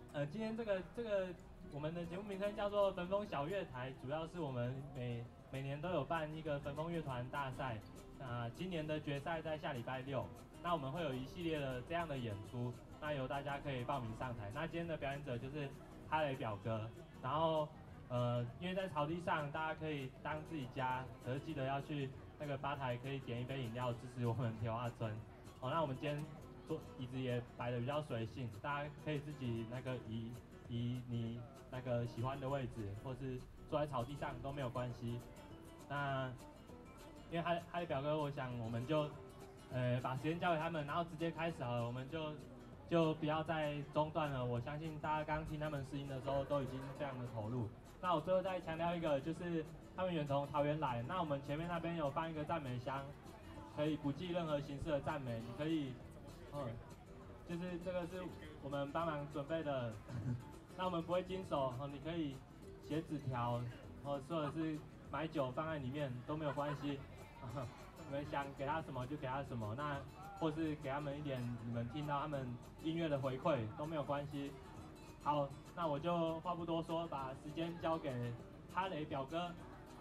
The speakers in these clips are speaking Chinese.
今天这个我们的节目名称叫做焚风小月台，主要是我们每年都有办一个焚风乐团大赛，今年的决赛在下礼拜六，那我们会有一系列的这样的演出，那由大家可以报名上台。那今天的表演者就是哈雷表哥，然后因为在草地上大家可以当自己家，可是记得要去那个吧台可以点一杯饮料支持我们铁花村。那我们今天椅子也摆的比较随性，大家可以自己那个移你那个喜欢的位置，或是坐在草地上都没有关系。那因为哈利表哥，我想我们就把时间交给他们，然后直接开始好了，我们就不要再中断了。我相信大家刚刚听他们试音的时候都已经非常的投入。那我最后再强调一个，就是他们远从桃园来，那我们前面那边有放一个赞美箱，可以不计任何形式的赞美，你可以。就是这个是我们帮忙准备的，那我们不会经手，你可以写纸条，或者是买酒放在里面都没有关系，你们想给他什么就给他什么，那或是给他们一点你们听到他们音乐的回馈都没有关系。好，那我就话不多说，把时间交给哈雷表哥。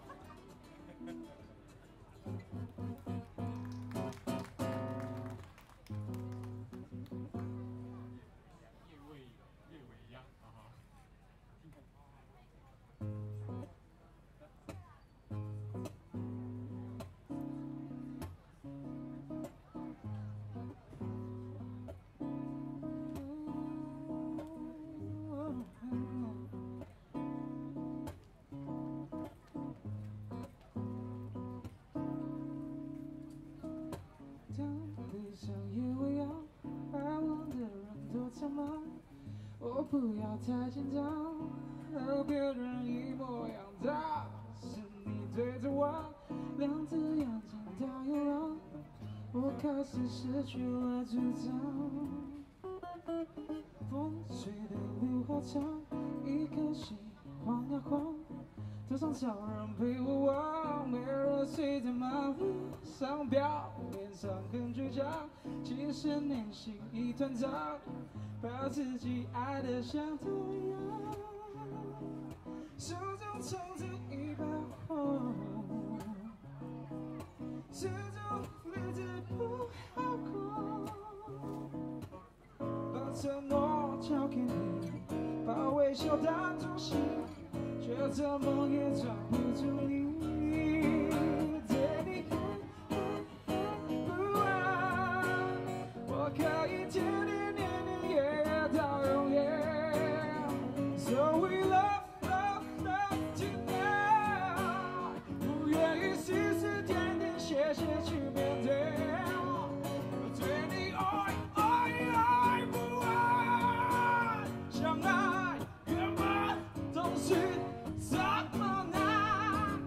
我不要太紧张，和别人一模样的是你对着我，两只眼睛大又亮，我开始失去了主张。风吹的路好长，一颗心晃呀晃，多想找人陪我玩，没人睡在马路上，表面上很倔强，其实内心一团糟。把自己爱得像土一样，手中抽着一把火，始终日子不好过。把承诺交给你，把微笑当作信，却怎么也抓不住你。对你不安，我可以天天念念夜夜到永远。So we love love love tonight， 不愿意丝丝点点谢谢去面对，对你爱爱爱不爱，相爱原本总是这么难。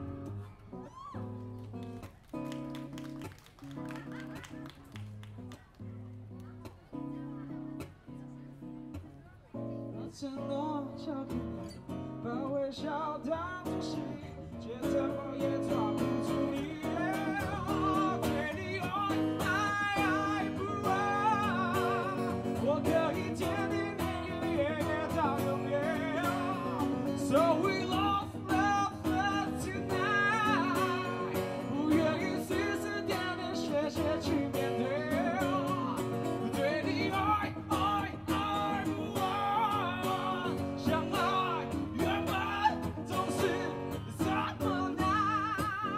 把承诺交给你，把微笑当作信，却怎么也抓不住你。对你爱爱爱不爱，我可以天天年年夜夜到永远。So we love love love tonight， 不愿意丝丝点点谢谢去面对。对你爱爱爱不爱，相爱原本总是这么难。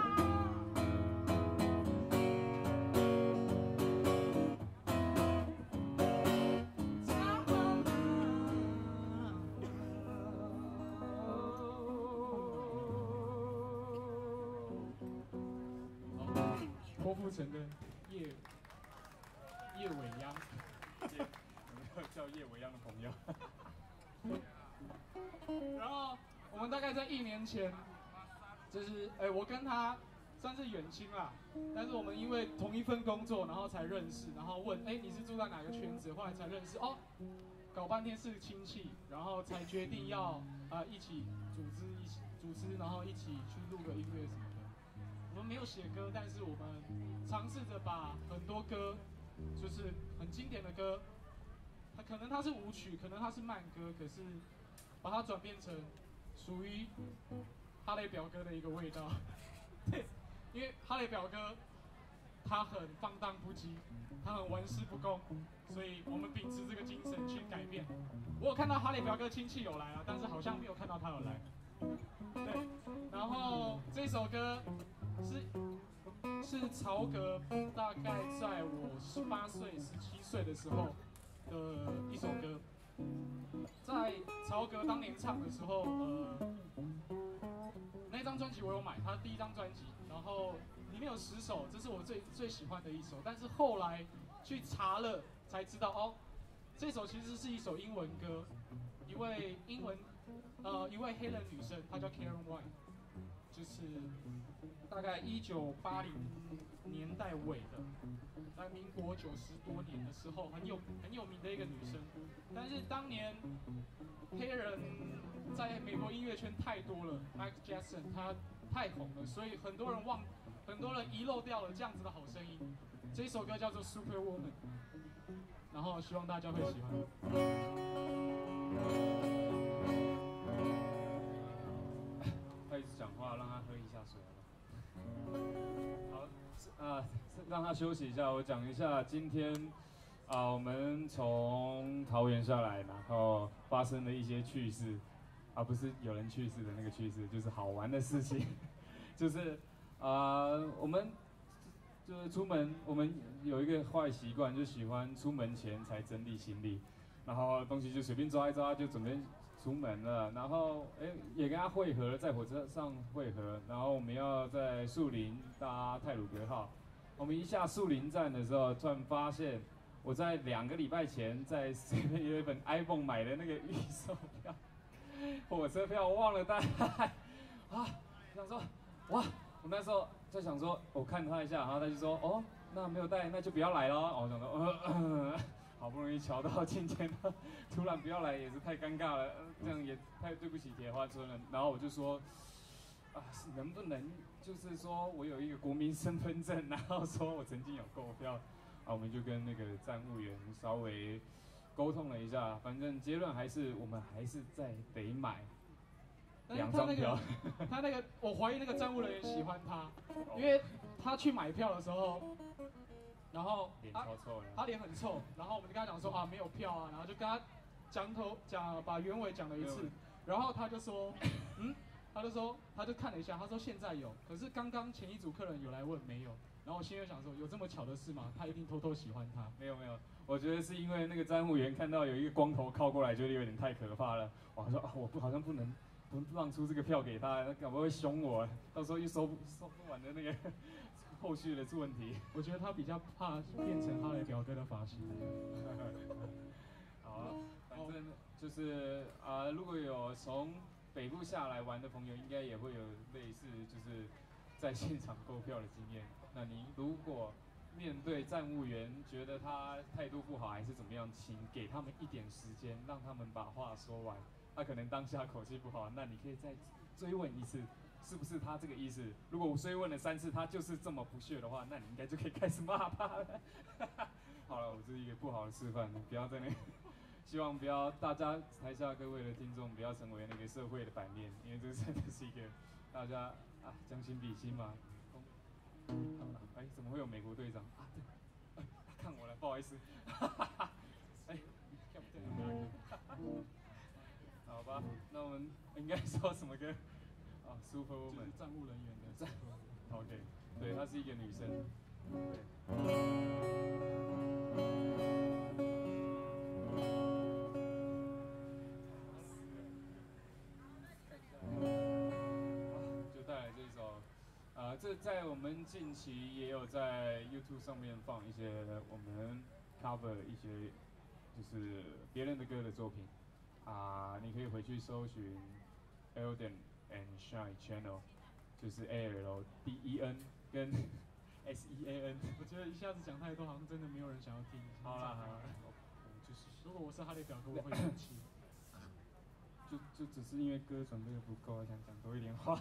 郭富城的叶未央， 有叫叶维央的朋友。 然后我们大概在1年前，就是我跟他算是远亲啦，但是我们因为同一份工作，然后才认识，然后问你是住在哪个圈子，后来才认识哦，搞半天是亲戚，然后才决定要一起组织，然后一起去录个音乐什么的。我们没有写歌，但是我们尝试着把很多歌，就是很经典的歌， 可能它是舞曲，可能它是慢歌，可是把它转变成属于哈雷表哥的一个味道。对，因为哈雷表哥他很放荡不羁，他很玩世不恭，所以我们秉持这个精神去改变。我有看到哈雷表哥亲戚有来啊，但是好像没有看到他有来。对，然后这首歌是曹格大概在我18岁、17岁的时候的一首歌。在曹格当年唱的时候，那张专辑我有买，他第一张专辑，然后里面有10首，这是我最喜欢的一首。但是后来去查了才知道，哦，这首其实是一首英文歌，一位黑人女生，她叫 Karen White， 就是大概1980年代尾的，在民国90多年的时候，很有名的一个女生。但是当年黑人在美国音乐圈太多了 ，Michael Jackson 他太红了，所以很多人遗漏掉了这样子的好声音。这一首歌叫做 Superwoman， 然后希望大家会喜欢。 他一直讲话，让他喝一下水好吧。好，让他休息一下。我讲一下今天我们从桃园下来，然后发生的一些趣事，不是有人去世的那个趣事，就是好玩的事情，就是我们就是出门，我们有一个坏习惯，就喜欢出门前才整理行李，然后东西就随便抓一抓就准备出门了，然后也跟他会合，在火车上会合，然后我们要在树林搭太鲁阁号。我们一下树林站的时候，突然发现我在2个礼拜前在 7-Eleven iPhone 买的那个预售票，火车票我忘了带想说哇，我那时候在想说，我看他一下，然后他就说哦，那没有带，那就不要来咯。我想说好不容易瞧到今天了，突然不要来也是太尴尬了，这样也太对不起铁花村了。然后我就说能不能就是说我有一个国民身份证，然后说我曾经有购票，我们就跟那个站务员稍微沟通了一下，反正结论我们还是得买2张票。 他那个我怀疑那个站务人员喜欢他，因为他去买票的时候，然后脸超臭的， 他脸很臭，然后我们就跟他讲说没有票啊，然后就跟他把原委讲了一次，然后他就说他就看了一下，他说现在有，可是刚刚前一组客人有来问没有，然后我心里想说有这么巧的事吗？他一定偷偷喜欢他。 没有，我觉得是因为那个站务员看到有一个光头靠过来，觉得有点太可怕了，我说我好像不能让出这个票给他，他搞不好会凶我，到时候又收不完的那个后续的问题。 我觉得他比较怕变成哈雷表哥的发型。 好，反正就是如果有从北部下来玩的朋友，应该也会有类似就是在现场购票的经验。那你如果面对站务员觉得他态度不好还是怎么样，请给他们一点时间，让他们把话说完。他可能当下口气不好，那你可以再追问一次，是不是他这个意思？如果我追问了3次，他就是这么不屑的话，那你应该就可以开始骂他了。好了，我这是一个不好的示范，不要在那。希望不要大家台下各位的听众不要成为那个社会的版面，因为这真的是一个大家将心比心嘛。怎么会有美国队长对，他看我了，不好意思。好吧，那我们应该说什么歌？Superwoman， 就是站务人员的。 OK， 对，她是一个女生。就带来这一首，这在我们近期也有在 YouTube 上面放一些我们 cover 一些就是别人的歌的作品。你可以回去搜寻 Elden and Shine Channel， 就是 ALDEN 跟 SEAN。 我觉得一下子讲太多，好像真的没有人想要听。 好啦， 就是如果我是哈雷表哥，我会生气。 就只是因为歌准备的不够，想讲多一点话。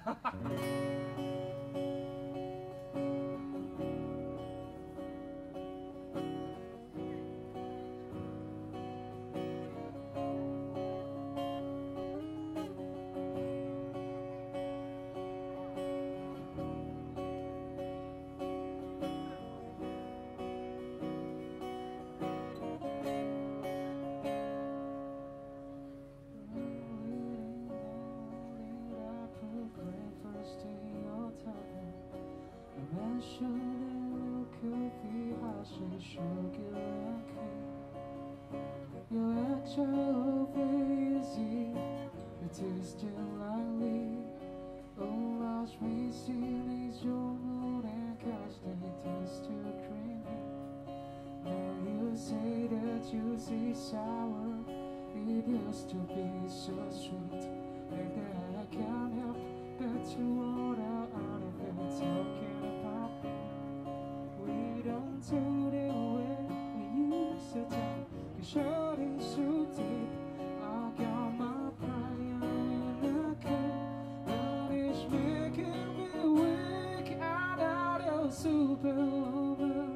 so easy, it tasted lightly. Oh, watch me see these your mood and cause they taste too creamy. Now you say that you see sour, it used to be so sweet. And that I can't help but to order out of it, talking about we don't do the way we used to talk. 'Cause shorty so deep, I got my pride in the cup. Now it's making me weak out of superwoman.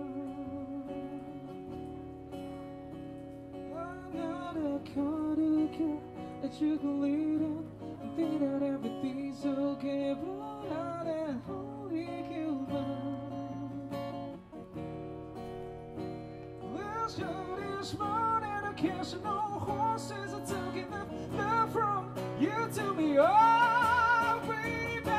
Another kind of girl that you can lead in and think that everything's okay, but I ain't holy human. Let's go this morning, I catch no horses are taking the love from you to me, oh baby.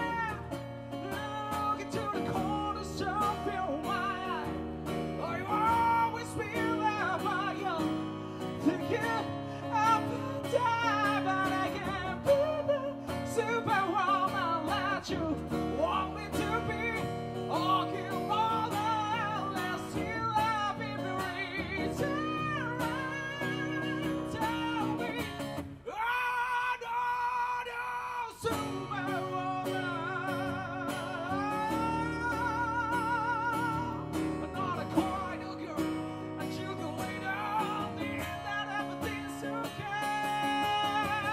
Look into the corner, something why oh, you always feel that by you. Thinking I'm gonna die, but I can't be the superwoman that you want me to be. Oh, kill all the less you love in the return. Tell me, oh no, no, superwoman. Another kind of girl that you can lean on, think that everything's okay.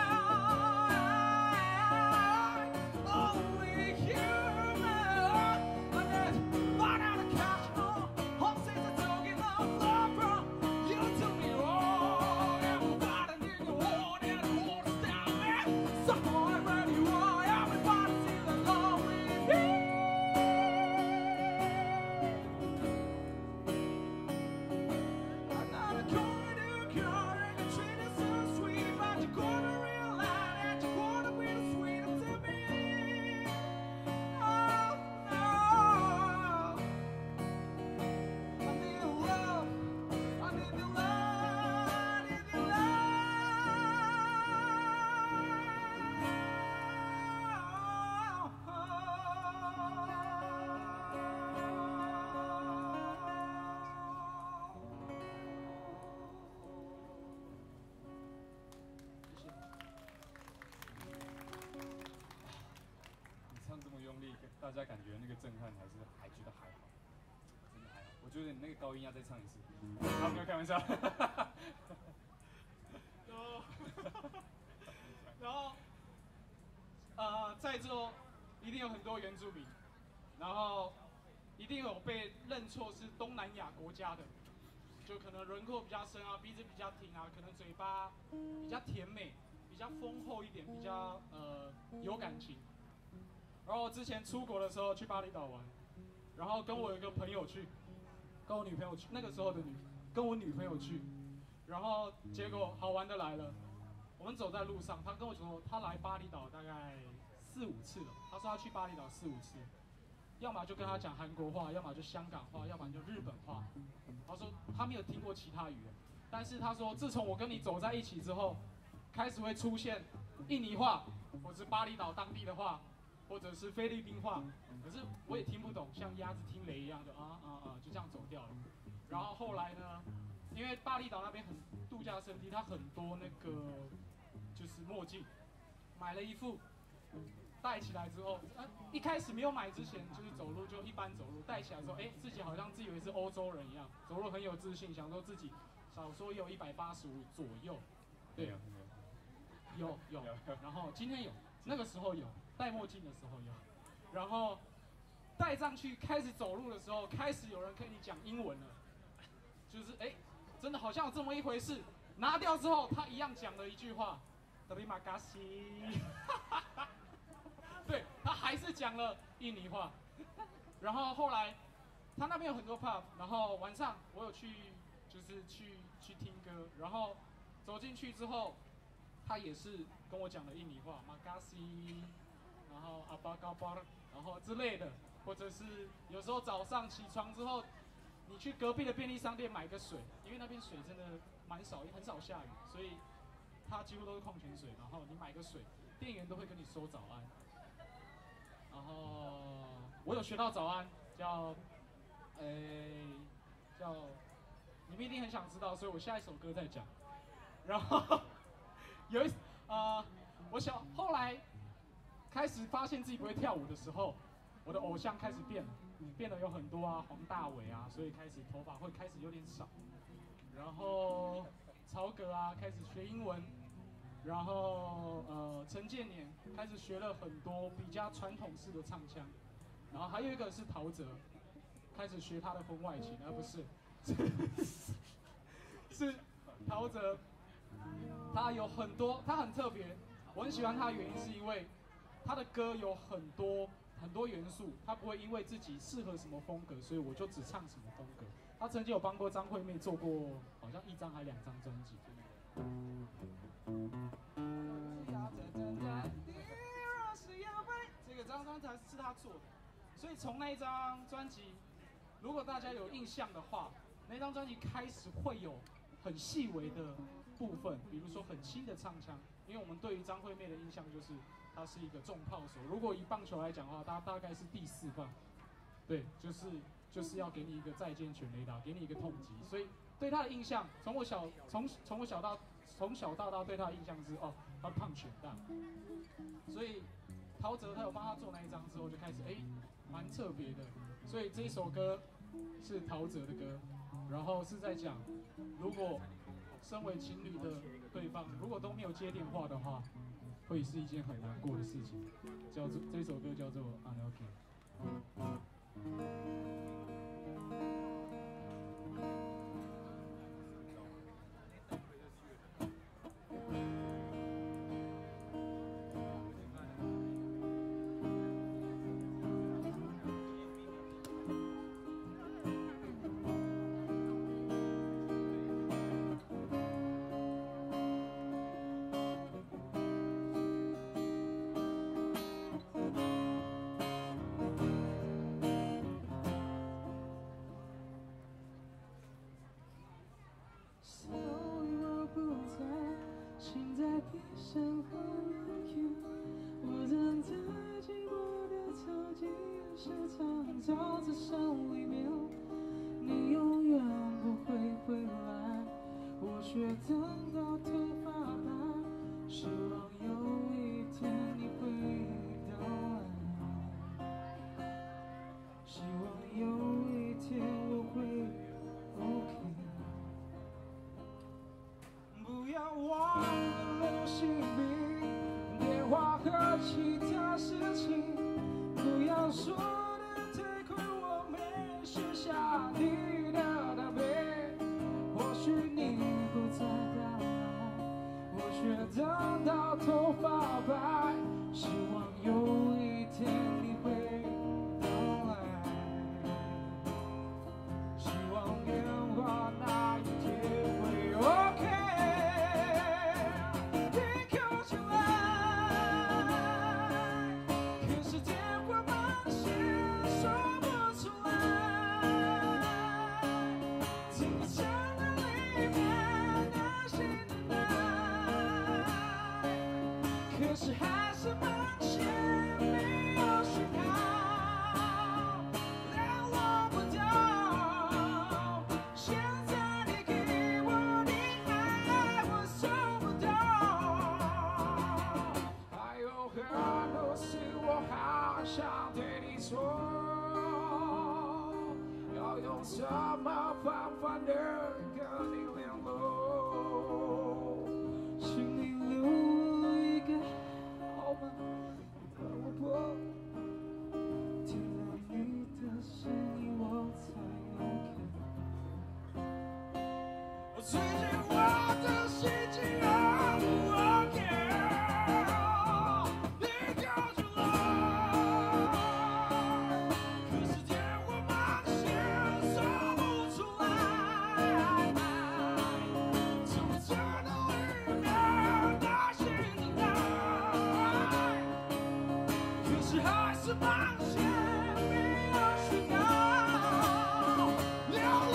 Only human, and then learn how to catch on. Horses are talking of love from you to me. Oh, everybody need the one and the one to stop me. So I'm ready, why everybody sing along with me. I'm not a kind of girl and you treat it so sweet, but you're gonna realize that you're gonna be the sweetest to me. Oh no, I need your love, I need your love, I need your 你唱这么用力，大家感觉那个震撼还觉得还好，真的还好。我觉得你那个高音要再唱一次。好，没有开玩笑。 然后，在座一定有很多原住民，然后一定有被认错是东南亚国家的，就可能轮廓比较深啊，鼻子比较挺啊，可能嘴巴比较甜美，比较丰厚一点，比较有感情。然后之前出国的时候去巴厘岛玩，然后跟我有一个朋友去，跟我女朋友去，那个时候的跟我女朋友去，然后结果好玩的来了。我们走在路上，他跟我说他来巴厘岛大概4、5次了。他说他去巴厘岛4、5次，要么就跟他讲韩国话，要么就香港话，要不然就日本话。他说他没有听过其他语言，但是他说自从我跟你走在一起之后，开始会出现印尼话，或是巴厘岛当地的话，或者是菲律宾话，可是我也听不懂，像鸭子听雷一样的就这样走掉了。然后后来呢，因为巴厘岛那边很度假胜地，它很多那个就是墨镜，买了一副，戴起来之后，一开始没有买之前就是走路就一般走路，戴起来之后，自己好像自以为是欧洲人一样，走路很有自信，想说自己少说也有185左右，对，有，然后今天有，那个时候有，戴墨镜的时候有，然后戴上去开始走路的时候，开始有人跟你讲英文了，就是真的好像有这么一回事。拿掉之后，他一样讲了一句话 ，Terima kasih 对他还是讲了印尼话。然后后来他那边有很多 pub， 然后晚上我有去，就是去听歌，然后走进去之后，他也是跟我讲了印尼话 ，makasih， 然后apa kabar， 然后之类的，或者是有时候早上起床之后， 你去隔壁的便利商店买个水，因为那边水真的蛮少，很少下雨，所以它几乎都是矿泉水。然后你买个水，店员都会跟你说早安。然后我有学到早安，叫你们一定很想知道，所以我下一首歌再讲。然后后来开始发现自己不会跳舞的时候，我的偶像开始变得有很多啊，黄大炜啊，所以开始头发会开始有点少。然后曹格啊开始学英文，然后陈建年开始学了很多比较传统式的唱腔，然后还有一个是陶喆，开始学他的婚外情，而不是是陶喆，他有很多，他很特别，我很喜欢他的原因是因为他的歌有很多元素，他不会因为自己适合什么风格，所以我就只唱什么风格。他曾经有帮过张惠妹做过好像1张还2张专辑。这个张专辑是他做的，所以从那一张专辑，如果大家有印象的话，那张专辑开始会有很细微的部分，比如说很轻的唱腔，因为我们对于张惠妹的印象就是她是一个重炮手。如果以棒球来讲的话，她大概是第4棒，对，就是要给你一个再见全垒打，给你一个痛击。所以对她的印象，从小到大对她的印象是她胖全大。所以陶喆他有帮他做那一张之后，就开始蛮特别的。所以这一首歌是陶喆的歌，然后是在讲，如果身为情侣的对方如果都没有接电话的话，会是一件很难过的事情。这首歌叫做《Unlucky》。 照在山里面，你永远不会回来，我却等到头发白，希望有一天你会到来，希望有一天我会 OK。 不要忘了留姓名、电话和其他事情，不要说下你的答辩，或许你不再到来，我却等到头发白，希望有一天你会到来，希望电话那一天会 OK。 你靠近来，可是电话满线说不出来。 可是还是忙些没有讯号，联络不到。现在你给我的爱，我收不到。还有很多事我好想对你说，要用什么方法能跟你联络？请你留一个。 我听到你的声音，我才 OK。我最近我的心情很不 OK， 你靠近来，可是电话满线说不出来，怎么真的遇见那些人爱？ 可是还是忙些没有讯号，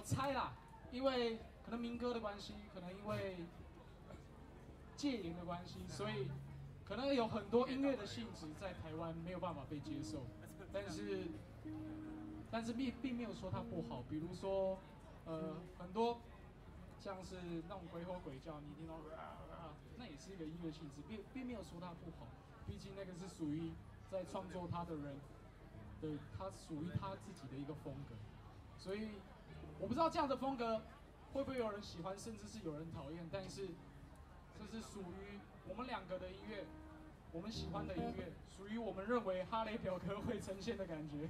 猜啦，因为可能民歌的关系，可能因为戒严的关系，所以可能有很多音乐的性质在台湾没有办法被接受，但是并没有说它不好，比如说很多像是那种鬼吼鬼叫，你听到那也是一个音乐性质，并没有说它不好，毕竟那个是属于在创作它的人的，他属于他自己的一个风格，所以我不知道这样的风格会不会有人喜欢，甚至是有人讨厌，但是这是属于我们两个的音乐，我们喜欢的音乐，属于我们认为哈雷表哥会呈现的感觉。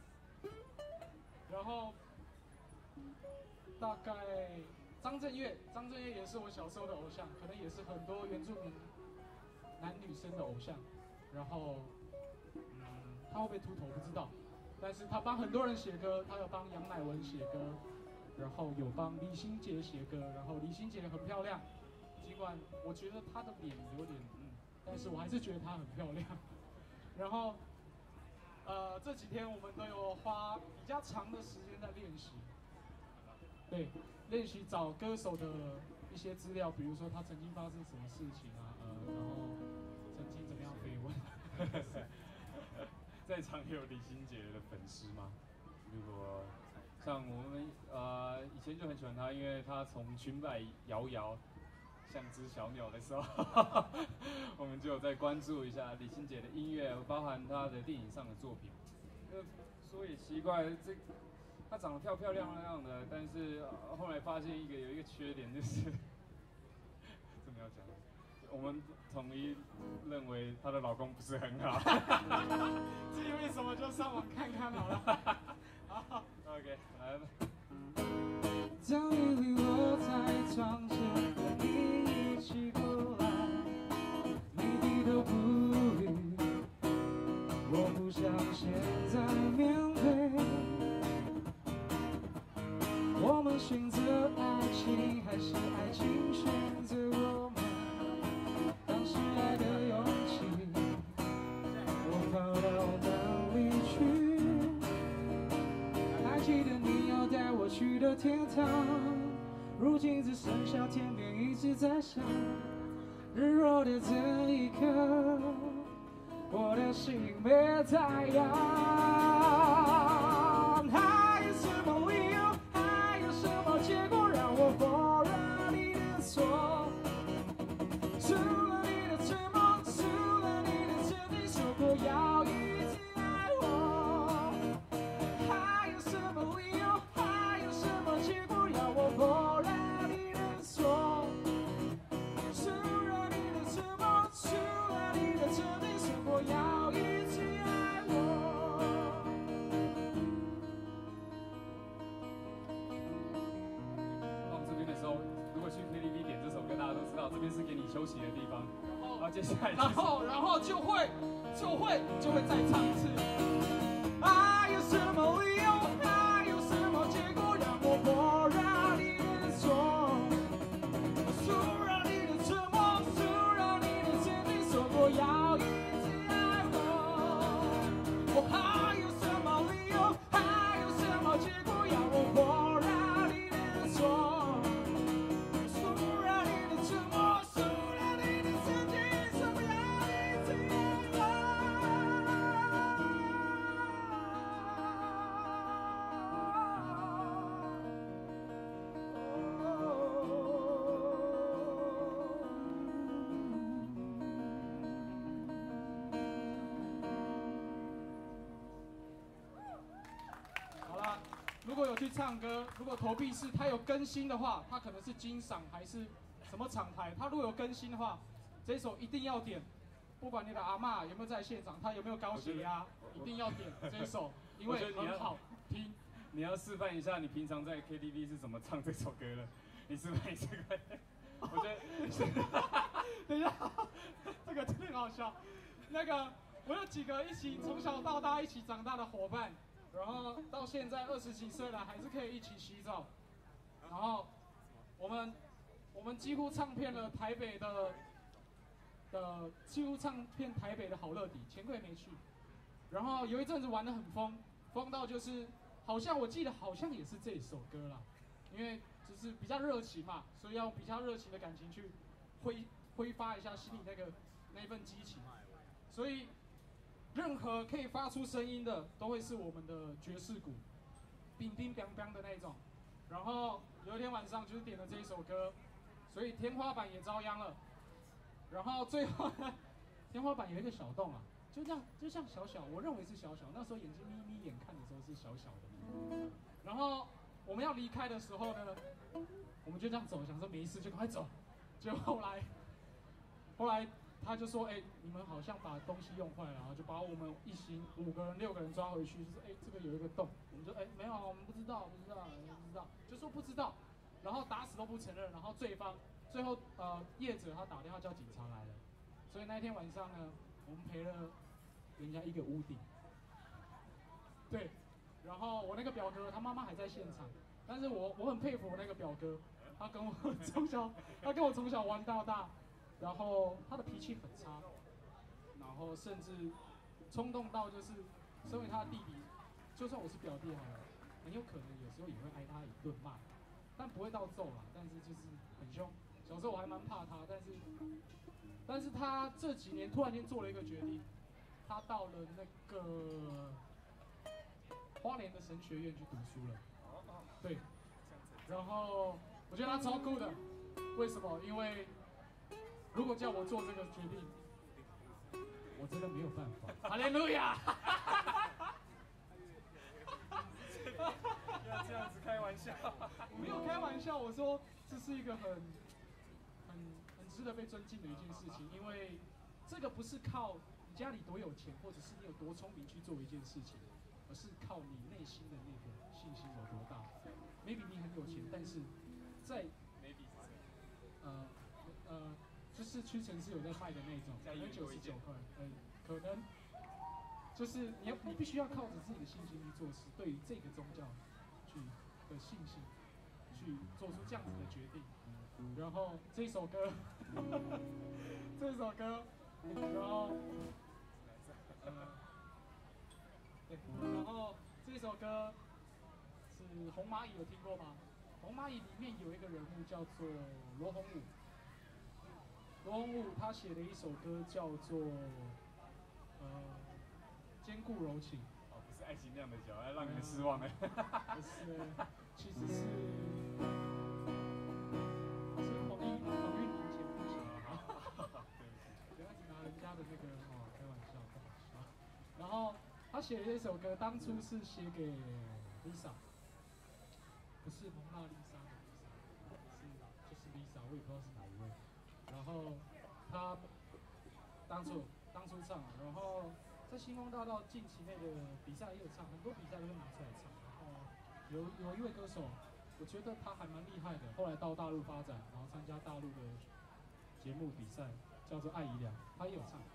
然后大概张震岳也是我小时候的偶像，可能也是很多原住民男女生的偶像。然后，他会不会秃头不知道，但是他帮很多人写歌，他有帮杨乃文写歌，然后有帮李心洁写歌，然后李心洁很漂亮，尽管我觉得她的脸有点但是我还是觉得她很漂亮。然后，这几天我们都有花比较长的时间在练习，对，练习找歌手的一些资料，比如说他曾经发生什么事情啊，然后曾经怎么样绯闻。 在场有李心洁的粉丝吗？如果像我们以前就很喜欢她，因为她从裙摆摇摇像只小鸟的时候，我们就有在关注一下李心洁的音乐，包含她的电影上的作品。说也奇怪，她长得漂漂亮亮的，但是后来发现有一个缺点，就是怎么样讲？我们统一认为她的老公不是很好。 至于为什么就上网看看好了。好 ，OK， 来吧。 当雨滴落在窗前，和你一起过来，你低头不语，我不想现在面对。我们选择爱情，还是爱情选择我们？当时爱的勇气，我跑到哪里去？还记得你要带我去的天堂，如今只剩下天边一直在闪，日落的这一刻，我的心被太阳。还有什么理由？还有什么结果让我否认你的错？除了你的沉默，除了你的曾经说过要一直爱我，还有什么理由？还有什么结果让我否认你的错？除了你的沉默，除了你的曾经说过要一直爱我。 到这边的时候，如果去 KTV 点这首歌，大家都知道这边是给你休息的地方。然后接下来， 然后就会再唱一次。还有什么理由？还有什么结果让我否认你的错？除了你的沉默，除了你的曾经说过要一直爱我，我还有什么理由？还有什么结果让我否认你的错？除了你的沉默，除了你的曾经说过要一直爱好了，如果有去唱歌，如果投币式它有更新的话，它可能是金赏还是什么厂牌，它如果有更新的话，这首一定要点，不管你的阿嬷有没有在现场，她有没有高血压，一定要点这首，因为很好听。 你要示范一下你平常在 KTV 是怎么唱这首歌的，你示范一下。我觉得， 等一下，这个真的很好笑。那个，我有几个一起从小到大一起长大的伙伴，然后到现在20几岁了，还是可以一起洗澡。然后我们几乎唱遍了台北几乎唱遍台北的好乐迪，钱柜没去。然后有一阵子玩得很疯到就是，好像我记得好像也是这首歌啦。 因为就是比较热情嘛，所以要用比较热情的感情去挥发一下心里那一份激情。所以任何可以发出声音的，都会是我们的爵士鼓，叮叮当当的那种。然后有一天晚上就是点了这一首歌，所以天花板也遭殃了。然后最后呢，天花板有一个小洞啊，就这样，就像小小，我认为是小小，那时候眼睛眯眯眼看的时候是小小的。然后我们要离开的时候呢，我们就这样走，想说没事就赶快走。结果后来他就说，你们好像把东西用坏了，然后就把我们一行5个人、6个人抓回去，就说，这个有一个洞。我们就，没有，我们不知道，就说不知道，然后打死都不承认。然后最后业者他打电话叫警察来了，所以那天晚上呢，我们赔了人家一个屋顶。对，然后我那个表哥他妈妈还在现场，但是我很佩服我那个表哥，他跟我从小玩到大。然后他的脾气很差，然后甚至冲动到就是身为他的弟弟，就算我是表弟好了，很有可能有时候也会挨他一顿骂，但不会到揍啦，但是就是很凶。小时候我还蛮怕他，但是他这几年突然间做了一个决定，他到了那个花莲的神学院去读书了。对，然后我觉得他超酷的，为什么？因为如果叫我做这个决定，我真的没有办法。哈利路亚！ 要这样子开玩笑？ 我没有开玩笑，我说这是一个很值得被尊敬的一件事情，因为这个不是靠你家里多有钱，或者是你有多聪明去做一件事情，而是靠你内心的那个信心有多大。maybe 你很有钱，但是在 maybe 是就是屈臣氏有在卖的那种，可能99块，可能就是你必须要靠着自己的信心去做事，对于这个宗教的信心，去做出这样子的决定。然后这首歌，然后对，然后这首歌是红蚂蚁，有听过吗？红蚂蚁里面有一个人物叫做罗红武。罗红武他写的一首歌叫做坚固柔情。 哦，不是爱情酿的酒，要让你们失望了。 不是，其实是彭玉玲前夫写的。不要一直拿人家的那个开玩笑。然后他写的这首歌当初是写给 Lisa， 不是蒙娜丽莎的 Lisa， 就是 Lisa， 我也不知道是哪一位。然后他当初唱，然后在星光大道近期那个比赛也有唱，很多比赛都会拿出来唱。然后有一位歌手，我觉得他还蛮厉害的，后来到大陆发展，然后参加大陆的节目比赛，叫做艾怡良，他也有唱。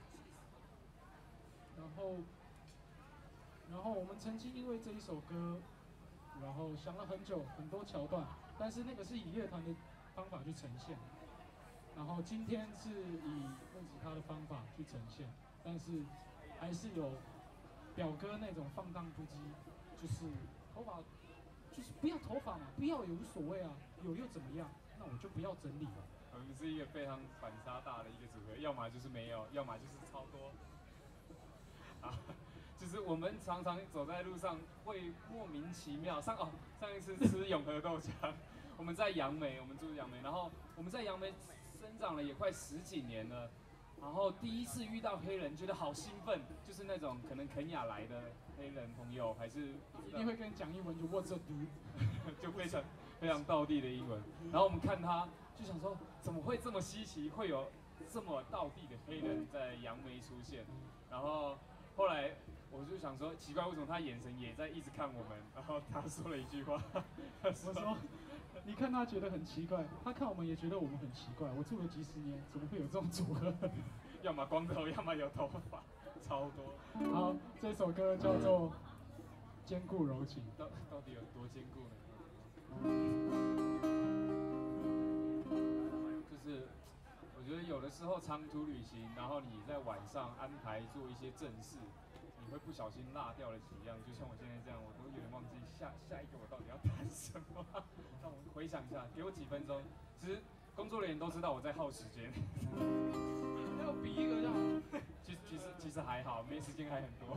然后我们曾经因为这一首歌，然后想了很久，很多桥段，但是那个是以乐团的方法去呈现。然后今天是以木吉他的方法去呈现，但是还是有表哥那种放荡不羁，就是头发，就是不要头发嘛，不要也无所谓啊，有又怎么样？那我就不要整理了。 我们是一个非常反差大的一个组合，要么就是没有，要么就是超多。啊，就是我们常常走在路上会莫名其妙。上一次吃永和豆浆，我们在杨梅，我们住杨梅，然后我们在杨梅生长了也快10几年了，然后第一次遇到黑人，觉得好兴奋，就是那种可能肯亚来的黑人朋友，还是一定会跟你讲英文，就 What's up dude， 就非常道地的英文。然后我们看他，就想说怎么会这么稀奇，会有这么道地的黑人在杨梅出现。然后后来我就想说，奇怪，为什么他眼神也在一直看我们？然后他说了一句话， 我说。你看他觉得很奇怪，他看我们也觉得我们很奇怪。我住了几十年，怎么会有这种组合？ 要么光头，要么有头发，超多。 好，这首歌叫做《坚固柔情》。 到底有多坚固呢？就是我觉得有的时候长途旅行，然后你在晚上安排做一些正事，你会不小心落掉了几样，就像我现在这样，我都有点忘记下一个我到底要弹什么。让我回想一下，给我几分钟。其实工作人员都知道我在耗时间。 要比一个就好。 其实还好，没时间还很多。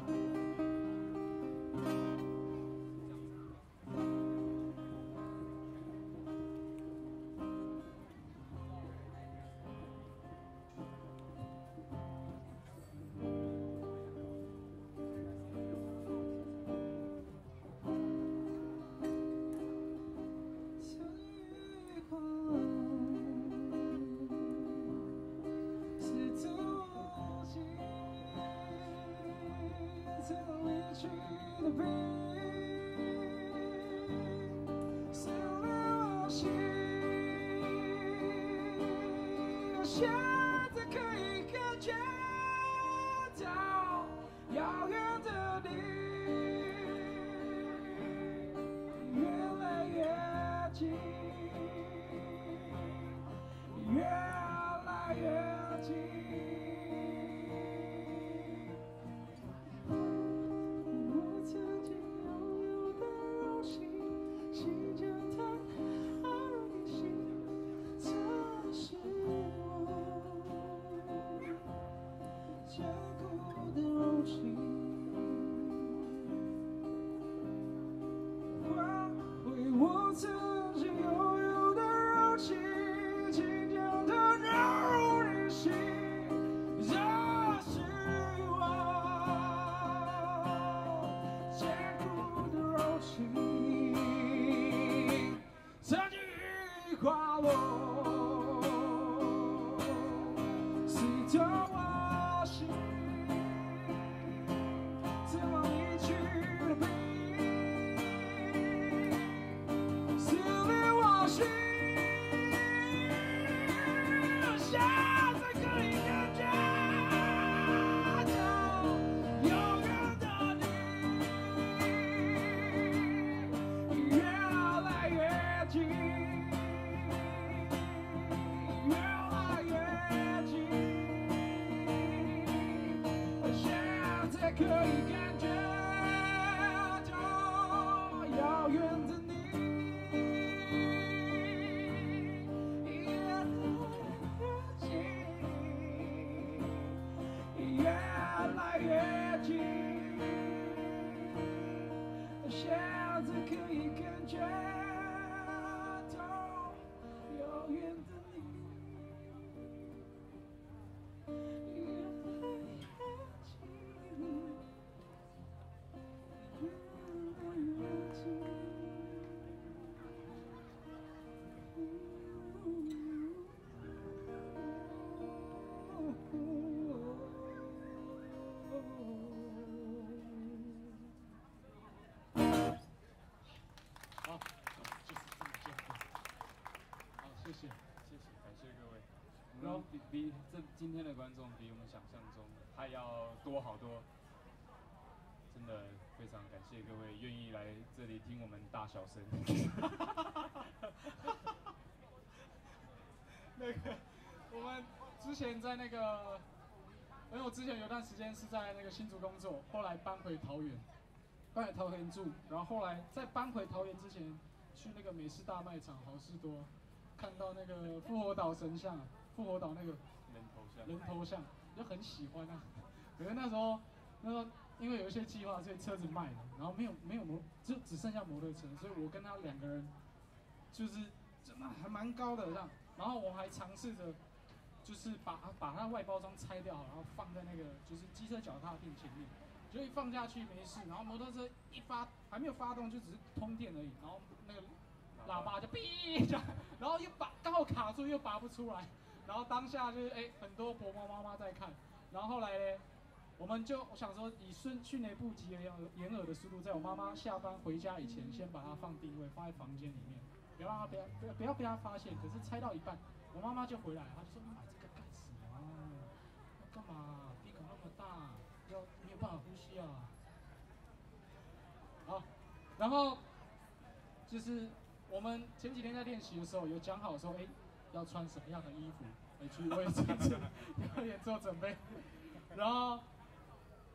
现在可以感觉到遥远的你越来越近，越来越近。我曾经拥有的荣幸，心将它踏入你心，这是坚固的柔情，还回我曾经拥有的柔情，请将它纳入你心，这是我坚固的柔情，曾经羽化我，刺痛我。怎么离去的冰，撕裂我心，现在可以感觉到永远的你越来越近，越来越近。可以感觉到遥远的你，越来越近，越来越近。现在可以感觉到遥远的你。 好，就是这么简单。好，谢谢。 感谢各位。然后比今天的观众比我们想象中还要多好多，真的非常感谢各位愿意来这里听我们大小声。 那个，我们之前在那个，因为我之前有段时间是在那个新竹工作，后来搬回桃园住，然后后来在搬回桃园之前，去那个美式大卖场好事多，看到那个复活岛神像，复活岛那个人头像，就很喜欢啊。可是那时候因为有一些计划，所以车子卖了，然后没有就只剩下摩托车，所以我跟他2个人就是真的还蛮高的这样。然后我还尝试着，就是把它外包装拆掉，然后放在那个就是机车脚踏垫前面，就一放下去没事，然后摩托车还没有发动，就只是通电而已，然后那个喇叭就哔这样，然后又刚好卡住又拔不出来，然后当下就是很多婆婆妈妈在看，然后后来呢，我想说以迅雷不及掩耳的速度，在我妈妈下班回家以前，先把它放定位，放在房间里面。不要被他发现。可是拆到一半，我妈妈就回来，她就说：“你买这个干什么？要干嘛？鼻孔那么大，没有办法呼吸啊。”好，然后就是我们前几天在练习的时候，有讲好说，要穿什么样的衣服，去为这次表演做准备。然后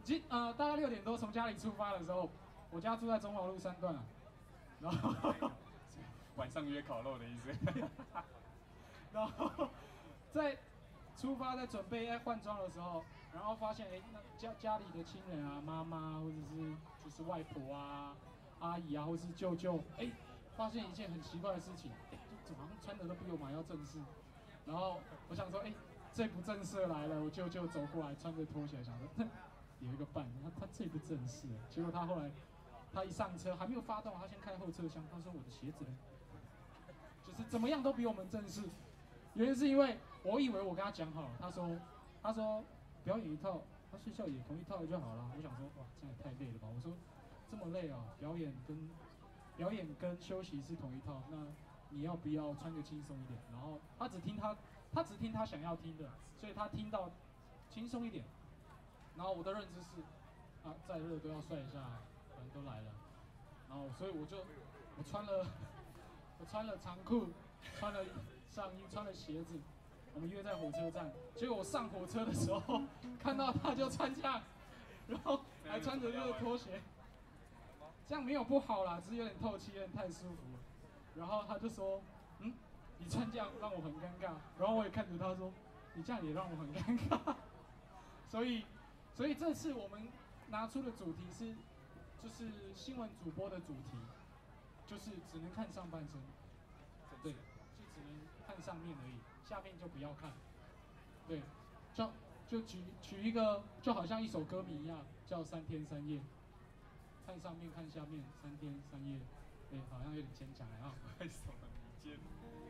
大概6点多从家里出发的时候，我家住在中华路3段啊，然后晚上约烤肉的意思。 然后在出发在准备要换装的时候，然后发现那家里的亲人啊，妈妈或者是就是外婆啊、阿姨啊，或是舅舅，发现一件很奇怪的事情，就好像穿的都比我们还要正式。然后我想说，这不正式来了，我舅舅走过来穿着拖鞋，想说有一个伴，他这不正式。结果他后来他一上车还没有发动，他先开后车厢，他说我的鞋子呢？就是怎么样都比我们正式。原因是因为我以为我跟他讲好了，他说表演一套，他睡觉也同一套就好了。我想说哇，这样也太累了吧？我说这么累啊，表演跟休息是同一套，那你要不要穿个轻松一点？然后他只听他想要听的，所以他听到轻松一点。然后我的认知是啊，再热都要帅一下，反正都来了。然后所以我穿了长裤，穿了上衣，穿了鞋子，我们约在火车站。结果我上火车的时候，看到他就穿这样，然后还穿着热拖鞋，这样没有不好啦，只是有点透气，有点太舒服了。然后他就说，你穿这样让我很尴尬。然后我也看着他说，你这样也让我很尴尬。所以这次我们拿出的主题就是新闻主播的主题，就是只能看上半身，对，就只能看上面而已，下面就不要看，对，就取一个，就好像一首歌名一样，叫3天3夜，看上面看下面3天3夜，对，好像有点牵强啊。 为什么你接？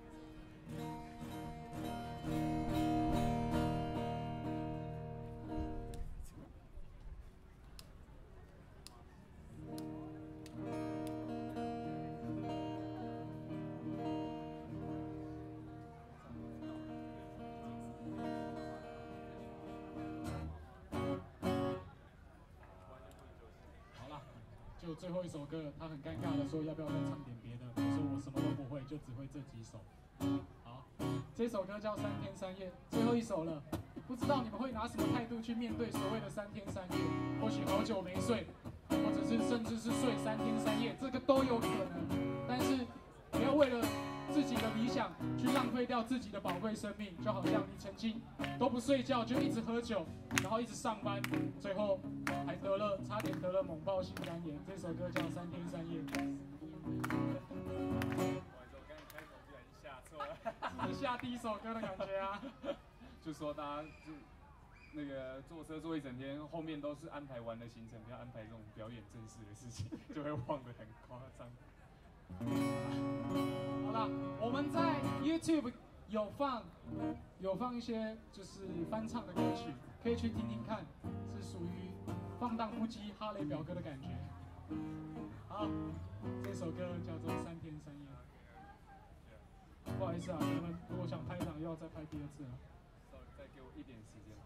就最后一首歌，他很尴尬的说要不要再唱点别的？我说我什么都不会，就只会这几首。好，这首歌叫3天3夜，最后一首了。不知道你们会拿什么态度去面对所谓的3天3夜？或许好久没睡，或者是甚至是睡3天3夜，这个都有可能。但是不要为了自己的理想去浪费掉自己的宝贵生命，就好像你曾经都不睡觉就一直喝酒，然后一直上班，最后还差点得了猛爆性肝炎。这首歌叫3天3夜。 我刚开口不小心下错了， 是下第一首歌的感觉啊。 就说大家就那个坐车坐一整天，后面都是安排完的行程，不要安排这种表演正式的事情，就会忘得很夸张。 好了，我们在 YouTube 有放一些就是翻唱的歌曲，可以去听听看，是属于放荡不羁哈雷表哥的感觉。好，这首歌叫做3天3夜。不好意思啊，你们如果想拍档，又要再拍第二次了。 再给我一点时间。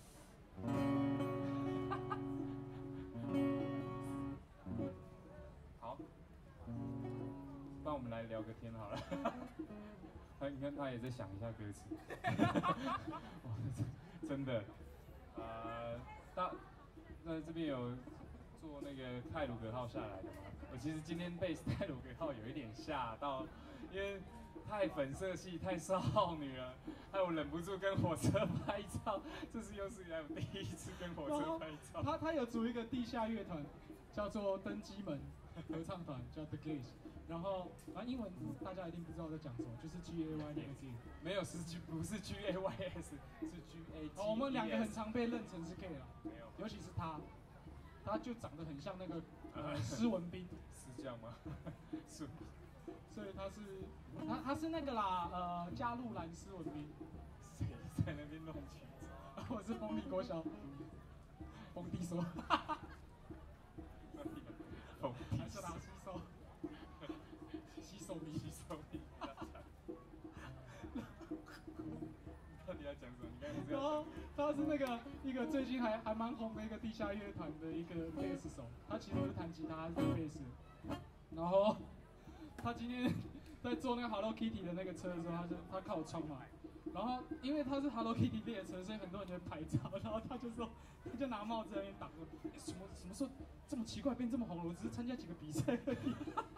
好，不然我们来聊个天好了。你看他也在想一下歌词。真的，那这边有坐那个太鲁阁号下来的吗？我其实今天被太鲁阁号有一点吓到，因为太粉色系、太少女了，害我忍不住跟火车拍照。这是有史以来我第一次跟火车拍照。 他有组一个地下乐团，叫做登机门合唱团，叫 The Gates。然后，英文大家一定不知道我在讲什么，就是 GAY 那个字， 没有不是 GAYS， 是 GA。 我们两个很常被认成是 gay 啦， 没有， 尤其是他就长得很像那个施文斌， 是这样吗？是。 所以他是那个啦，加入蓝施文斌。 谁在那边弄曲子？ 我是丰地国小，丰地说。还是拿吸收。洗手迷。 到底要讲什么？你刚才然后他是那个一个最近还蛮红的一个地下乐团的一个贝斯手，他其实不是弹吉他，他是弹贝斯。然后他今天在坐那个 Hello Kitty 的那个车的时候，他靠窗嘛， 然后因为他是 Hello Kitty 列车，所以很多人就会拍照。然后他就说，他就拿帽子在那边挡着，什么时候这么奇怪变这么红了？我只是参加几个比赛而已。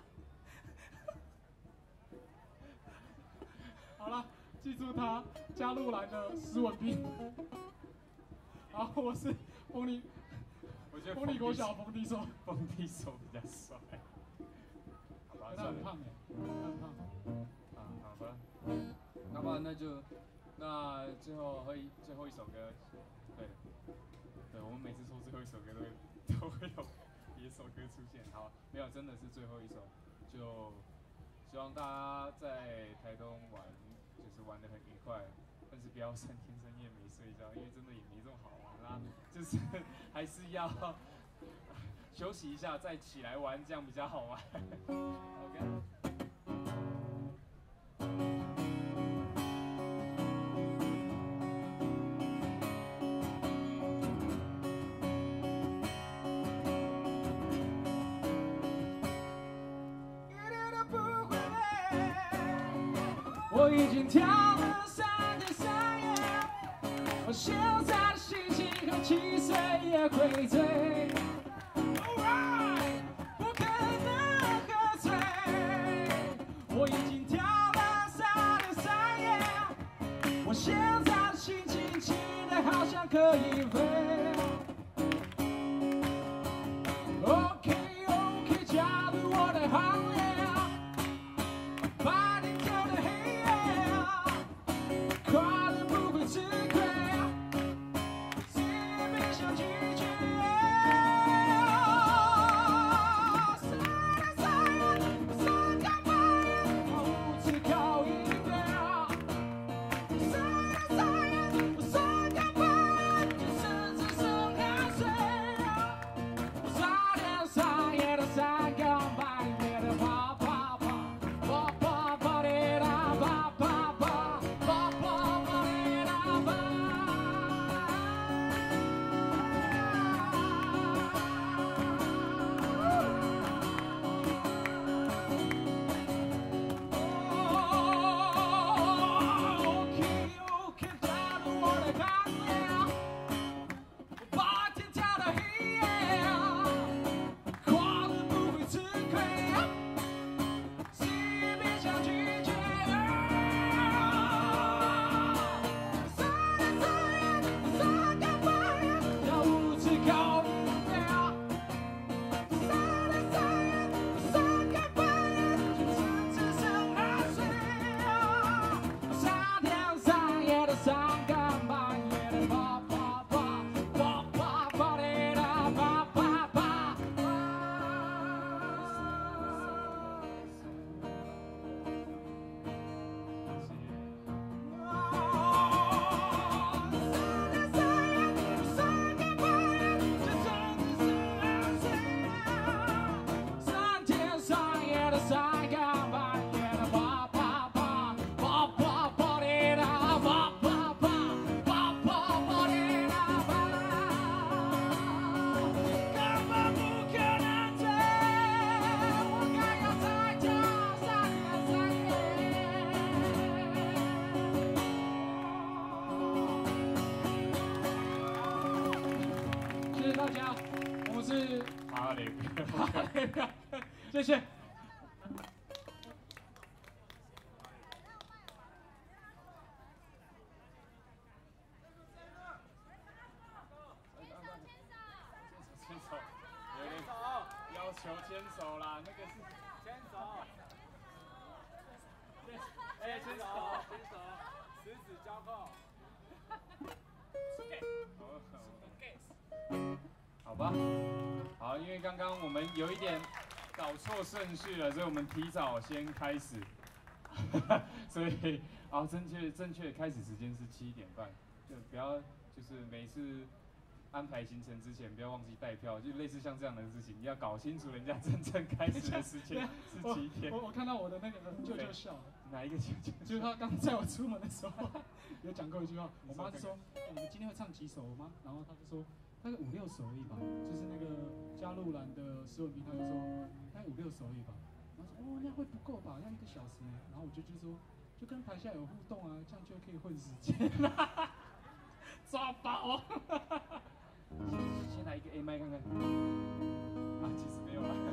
好了，记住他加入来的施文斌。好，我是风力， 我觉得风力国小冯地手， 蹦迪手比较帅。好吧，算了。 他很胖哎，他很胖。 啊，好吧。那么那最后一首歌，对，我们每次说最后一首歌都会有别首歌出现。好，没有，真的是最后一首，就希望大家在台东玩，就是玩得很愉快，但是不要3天3夜没睡觉，因为真的也没这么好玩啦，就是还是要休息一下再起来玩，这样比较好玩。OK。 我已经跳了3天3夜，我现在的心情和汽水也会醉。Alright， 不可能喝醉。我已经跳了3天3夜，我现在的心情轻得好像可以飞。OK， 加入我的行列。谢谢。 牵手，有点要求牵手啦，那个是牵手。哎，牵手，十指交扣。好吧，好，因为刚刚我们有一点搞错顺序了，所以我们提早先开始，所以正确的开始时间是7点半，就不要就是每次安排行程之前不要忘记带票，就类似像这样的事情，你要搞清楚人家真正开始的时间是几点。 我看到我的那个舅舅笑了， 哪一个舅舅？ 就是他刚载我出门的时候，有讲过一句话，我妈就说：“你们今天会唱几首吗？”然后他就说。大概5、6首而已吧，就是那个加入栏的施文斌，他就说大概5、6首而已吧。然后说哦，那会不够吧？要1个小时呢。然后我就说就跟台下有互动啊，这样就可以混时间。抓包。 先来一个 A 麦看看。啊，其实没有啦。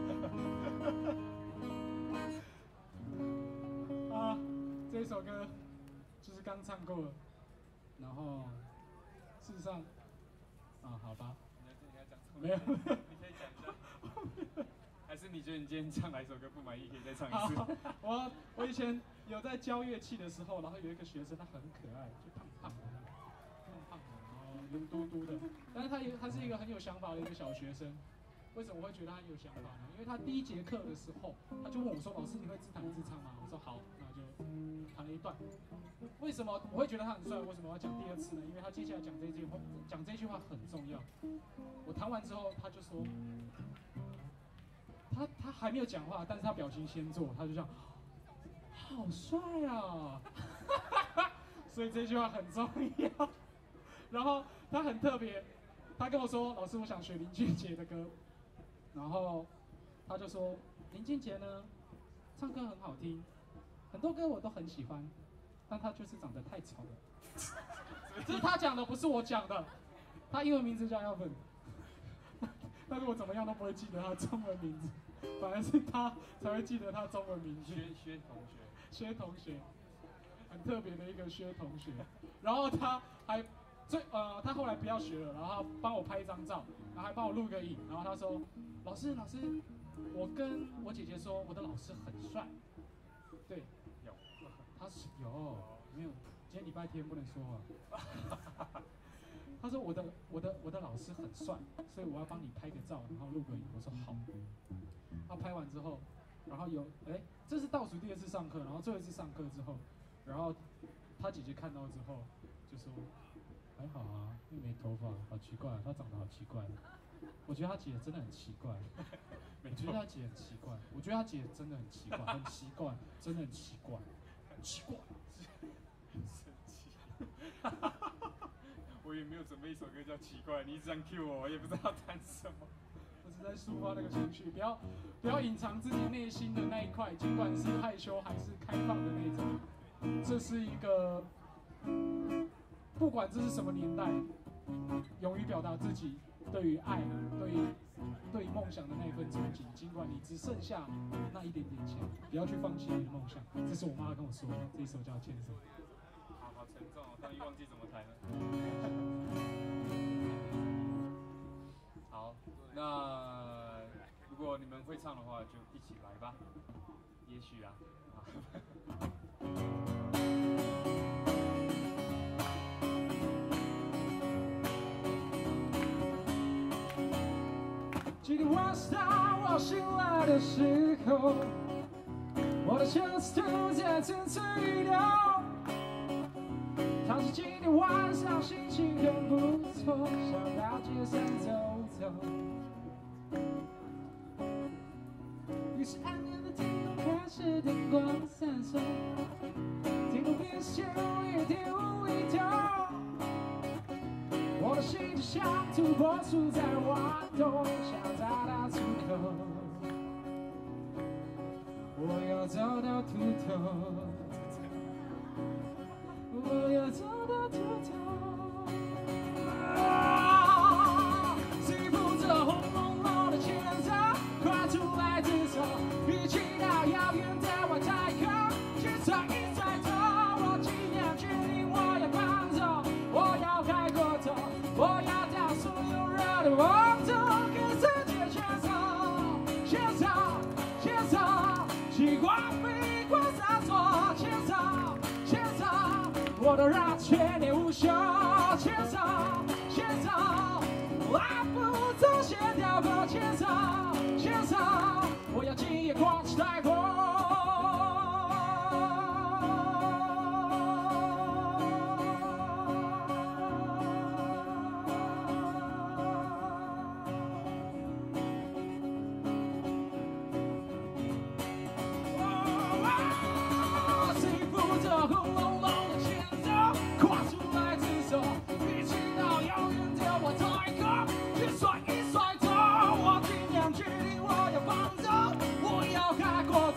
啊，这一首歌就是刚唱过了，然后事实上，啊，好吧， 你要讲什么？ 没有， 你可以讲一下。还是你觉得你今天唱哪一首歌不满意，可以再唱一次？ 我以前有在教乐器的时候，然后有一个学生，他很可爱，就胖胖的，然后圆嘟嘟的，但是他是一个很有想法的一个小学生。为什么我会觉得他很有想法呢？因为他第一节课的时候，他就问我说：“老师，你会自弹自唱吗？”我说：“好。”那就弹了一段。为什么我会觉得他很帅？为什么我要讲第二次呢？因为他接下来讲这句话很重要。我弹完之后，他就说，他还没有讲话，但是他表情先做，他就这样，好帅啊！所以这句话很重要。然后他很特别，他跟我说：“老师，我想学林俊杰的歌。”然后他就说：“林俊杰呢，唱歌很好听，很多歌我都很喜欢，但他就是长得太丑了。”这是他讲的，不是我讲的。他英文名字叫 Alvin， 但是我怎么样都不会记得他中文名字，反而是他才会记得他中文名字。薛同学，很特别的一个薛同学。然后他还他后来不要学了，然后他帮我拍一张照，然后还帮我录个影，然后他说：“老师，我跟我姐姐说，我的老师很帅。”对， 有， 他是有，没有，今天礼拜天不能说啊。他说我的老师很帅，所以我要帮你拍个照，然后录个影。我说好。他拍完之后，然后这是倒数第二次上课，然后最后一次上课之后，然后他姐姐看到之后就说。还好啊，又没头发，好奇怪，他长得好奇怪。我觉得他姐真的很奇怪，我觉得他姐很奇怪，我觉得他姐真的很奇怪，很奇怪，真的很奇怪，很奇怪。 生气。我也没有准备一首歌叫《奇怪》，你一直这样 cue 我，我也不知道弹什么。 我是在抒发那个情绪，不要隐藏自己内心的那一块，尽管是害羞还是开放的那种。这是一个。不管这是什么年代，勇于表达自己对于爱、对于梦想的那一份憧憬，尽管你只剩下那一点点钱，不要去放弃你的梦想。这是我妈跟我说的，这一首叫《牵手》。 好沉重哦，终于忘记怎么弹了。好，那如果你们会唱的话，就一起来吧。也许啊。 今天晚上我醒来的时候，我的车子突然正催动。他说今天晚上心情很不错，想到街上走走。于是暗暗的天空开始灯光闪烁，天空变陷入一点无厘头。我的心就像土拨鼠在挖洞，想找到出口。我要找到秃头，我要找到秃头。谁扶着红彤彤的牵手，跨出来自首，一起到遥远的外太空，去甩一甩头。我今天决定我要放手，我要开过头。我要将所有人的梦都跟世界牵手，牵手，牵手，奇光飞光洒脱，牵手，牵手，我都让全年无休，牵手，牵手，拉不走线条过，牵手，牵手，我要今夜狂起带过。甩一甩头，我今天决定我要放手，我要开过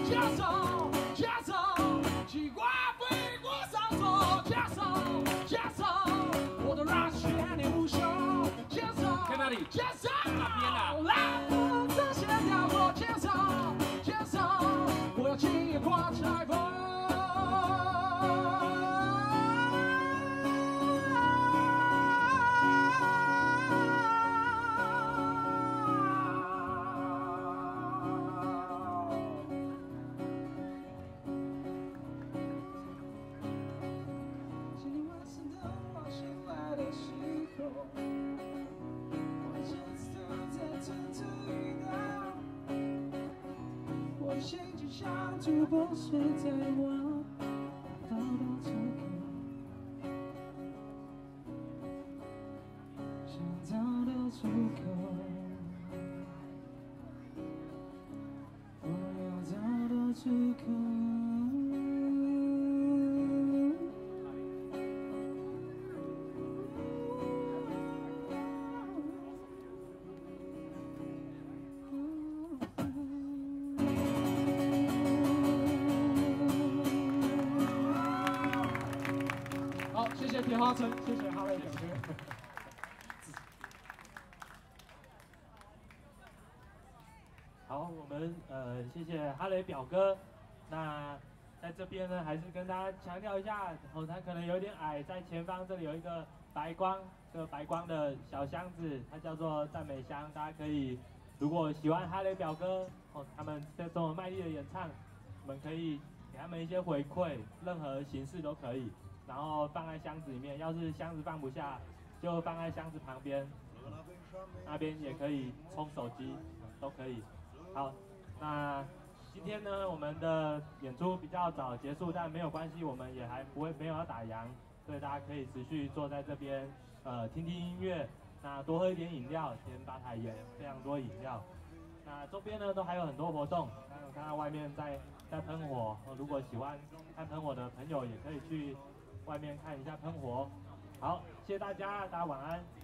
加上加上，西瓜飞过山坡，加上加上，我的热血你不休，加上在哪里？ 加上哪边啊？ 来风筝线条过，加上加上，我要轻易跨彩虹。今天晚上等我醒来的时候，我这次在蠢蠢欲动，我心就像土破碎在我找到出口，想找到出口，我要找到出口。好，谢谢铁花城，谢谢哈雷表哥。 好，我们谢谢哈雷表哥。那在这边呢，还是跟大家强调一下，后台可能有点矮，在前方这里有一个白光，这个白光的小箱子，它叫做赞美箱，大家可以如果喜欢哈雷表哥他们在这种卖力的演唱，你们可以给他们一些回馈，任何形式都可以。然后放在箱子里面，要是箱子放不下，就放在箱子旁边，那边也可以充手机，都可以。好，那今天呢，我们的演出比较早结束，但没有关系，我们也还没有要打烊，所以大家可以持续坐在这边，听听音乐，那多喝一点饮料，前吧台也非常多饮料。那周边呢都还有很多活动，看到外面在喷火，如果喜欢看喷火的朋友也可以去外面看一下喷火。好，谢谢大家，大家晚安。